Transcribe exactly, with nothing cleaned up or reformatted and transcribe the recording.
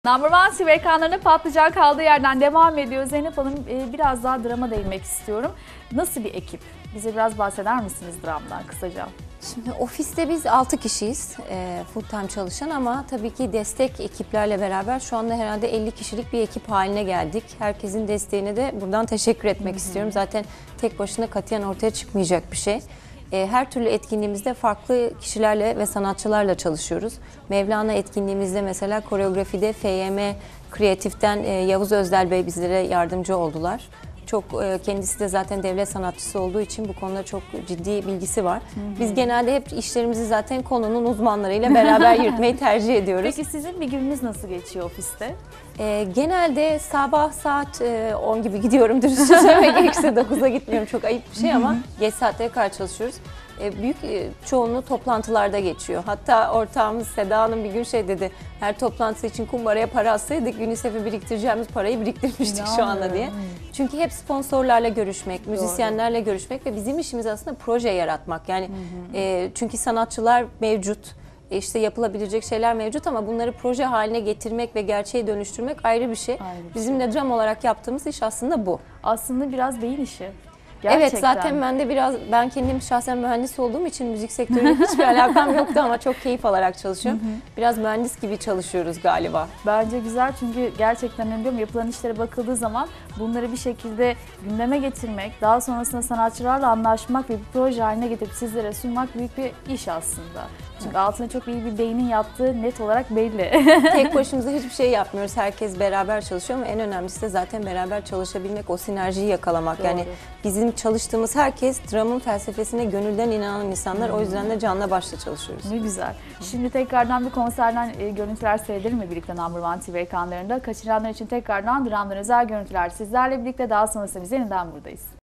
Number One T V ekranlarında patlıcan kaldığı yerden devam ediyor. Zeynep Hanım, biraz daha drama değinmek istiyorum. Nasıl bir ekip? Bize biraz bahseder misiniz dramdan kısaca? Şimdi ofiste biz altı kişiyiz e, full time çalışan ama tabii ki destek ekiplerle beraber şu anda herhalde elli kişilik bir ekip haline geldik. Herkesin desteğine de buradan teşekkür etmek Hı -hı. istiyorum. Zaten tek başına katiyen ortaya çıkmayacak bir şey. E, her türlü etkinliğimizde farklı kişilerle ve sanatçılarla çalışıyoruz. Mevlana etkinliğimizde mesela koreografide F Y M Kreatif'ten e, Yavuz Özdel Bey bizlere yardımcı oldular. Çok kendisi de zaten devlet sanatçısı olduğu için bu konuda çok ciddi bilgisi var. Hı hı. Biz genelde hep işlerimizi zaten konunun uzmanlarıyla beraber yürütmeyi tercih ediyoruz. Peki sizin bir gününüz nasıl geçiyor ofiste? Ee, genelde sabah saat on gibi gidiyorum, dürüstçe söylemek gerekirse dokuzda gitmiyorum, çok ayıp bir şey ama geç saatlere kadar çalışıyoruz. Büyük çoğunluğu toplantılarda geçiyor. Hatta ortağımız Seda Hanım bir gün şey dedi, her toplantısı için kumbaraya para atsaydık UNICEF'e biriktireceğimiz parayı biriktirmiştik şu anda diye. Çünkü hep sponsorlarla görüşmek, müzisyenlerle Doğru. görüşmek ve bizim işimiz aslında proje yaratmak. Yani hı hı. E, çünkü sanatçılar mevcut, işte yapılabilecek şeyler mevcut ama bunları proje haline getirmek ve gerçeğe dönüştürmek ayrı bir şey. Ayrı bir bizim şey. de dram olarak yaptığımız iş aslında bu. Aslında biraz beyin işi. Gerçekten. Evet, zaten ben de biraz, ben kendim şahsen mühendis olduğum için müzik sektörüyle hiçbir alakam yoktu ama çok keyif alarak çalışıyorum. Hı hı. Biraz mühendis gibi çalışıyoruz galiba. Bence güzel, çünkü gerçekten diyorum, yapılan işlere bakıldığı zaman bunları bir şekilde gündeme getirmek, daha sonrasında sanatçılarla anlaşmak ve bir proje haline getirip sizlere sunmak büyük bir iş aslında. Çünkü evet. altında çok iyi bir beynin yattığı net olarak belli. Tek başımıza hiçbir şey yapmıyoruz. Herkes beraber çalışıyor ama en önemlisi de zaten beraber çalışabilmek, o sinerjiyi yakalamak. Doğru. Yani bizim çalıştığımız herkes dramın felsefesine gönülden inanan insanlar. Hmm. O yüzden de canla başla çalışıyoruz. Ne güzel. Şimdi tekrardan bir konserden e, görüntüler seyredelim mi birlikte Number One T V ekranlarında? Kaçıranlar için tekrardan dramdan özel görüntüler sizlerle birlikte, daha sonrasında biz yeniden buradayız.